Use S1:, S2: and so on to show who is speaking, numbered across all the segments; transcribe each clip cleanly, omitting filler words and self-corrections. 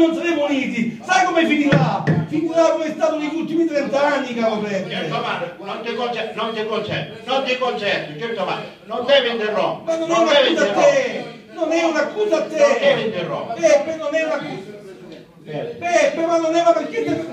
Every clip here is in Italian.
S1: non saremo uniti, sai come finirà? Finirà come è stato negli ultimi 30 anni, caro Peppe.
S2: Non ti concerto, non devi interrompere.
S1: Ma non è un'accusa a te, non è un'accusa a te.
S2: Non devi interrompere.
S1: Peppe, non è un'accusa. Peppe, ma non è ma perché
S3: perché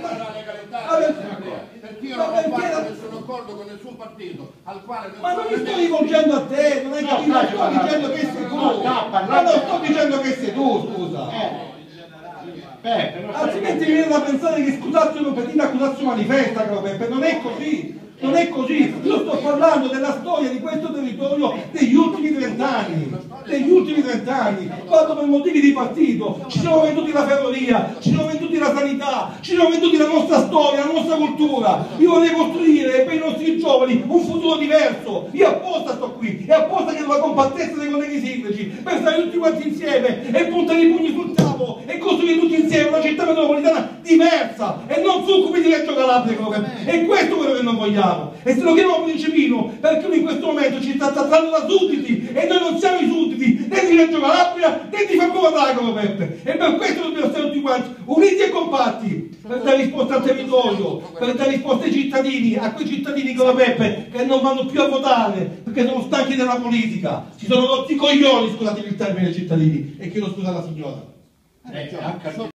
S3: io non ho fatto nessun accordo con nessun partito al quale
S1: ma non mi sto rivolgendo a te, non hai capito, sto dicendo che sei tu, ma non sto dicendo che sei tu, scusa. Altrimenti mi viene da pensare che scusarsi un pettina, accusarsi manifesta, caro Peppe, non è così. Non è così, io sto parlando della storia di questo territorio degli ultimi 30 anni, quando per motivi di partito ci siamo venduti la ferrovia, ci siamo venduti la sanità, ci siamo venduti la nostra storia, la nostra cultura. Io vorrei costruire per i nostri giovani un futuro diverso, io apposta sto qui, e apposta chiedo la compattezza dei colleghi sindaci, per stare tutti quanti insieme e puntare i pugni sul tavolo e costruire tutti insieme una città metropolitana diversa e non succubi di Reggio Calabria, e questo è quello che non vogliamo. E se lo chiamo principino perché lui in questo momento ci sta trattando da sudditi e noi non siamo i sudditi né di Reggio Calabria né di Franco Vatacolo, Peppe, e per questo dobbiamo stare tutti quanti uniti e compatti per dare risposta al territorio, per dare risposta ai cittadini, a quei cittadini come Peppe che non vanno più a votare perché sono stanchi della politica, si sono rotti i coglioni, scusate il termine, cittadini, e chiedo scusa alla signora.